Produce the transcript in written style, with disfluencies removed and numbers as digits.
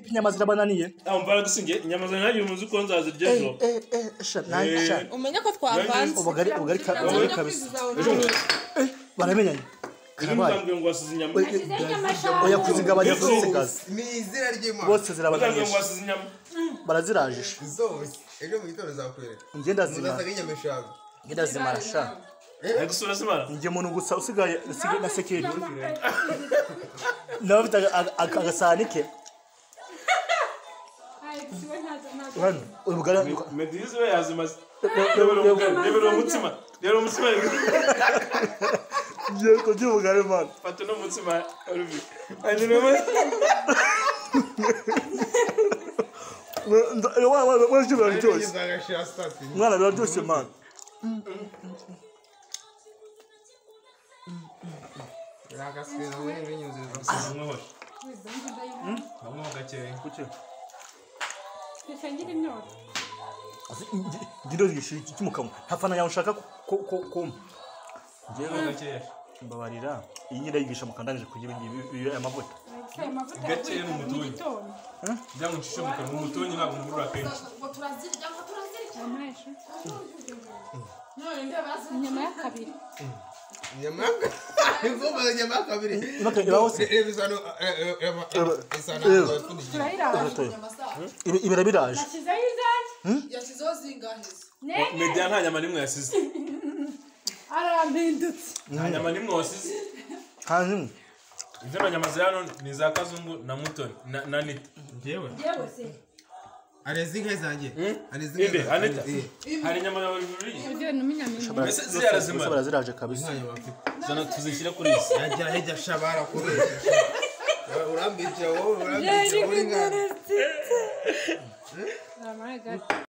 inyama zirabananiye mbara gusinge inyama zanjye umuzi ko nzazirya ejo umenya ko twavanze ubugari kabisa baramenyanye Nzambwe ngo wasize inyama oya kuzigabanya zose ni izina ry'Imana bose zirabananiye ngo wasize inyama barazirajisha zose ejo mu gitondo zakwereka ngenda zimara muzasaga inyama eshanu ngenda zimara sha gusura zimara ngiye umuntu gusa usigaye na sekeri nawe bita agasahani ke hano ubugari medize we yazimaze rero umutsima ngiye kurya ubugari man fata no mutsima Olivier anyuma mwana biraryoshye man ndindo gishiri kimukamo hafana yawe ushaka ko mbabarira iyi nyine yigisha mukandangije kugira ibi amavuta gake n'umutonyi byangu nshisho mukano umutonyi ntabwo ngurura kenshi inyama ya kabiri inyama ya kabiri ibira biraje yashyizeho zingahe media nta nyama nimwe yasize arambindutse nta nyama nimwe wasize hanyuma ivyo na nyama zano ni za Kazungu na Mutoni na Nita jewe se arezinga zanjye arezinga Anita hari nyama ya bibiri ibyo numinyamini mbese zirazima baraziraje kabisa zana tuzishyira kuri isi yajya shabara kubesha urambikira wowe urambikira uri ngana oh my god